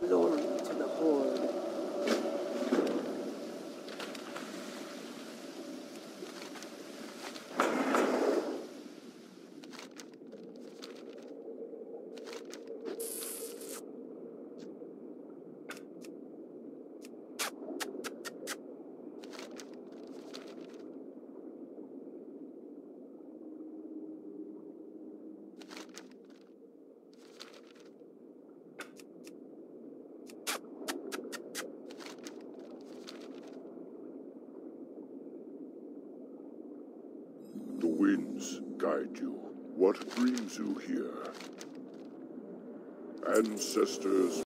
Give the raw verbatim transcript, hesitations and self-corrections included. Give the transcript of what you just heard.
Glory to the Horde. The winds guide you. What brings you here? Ancestors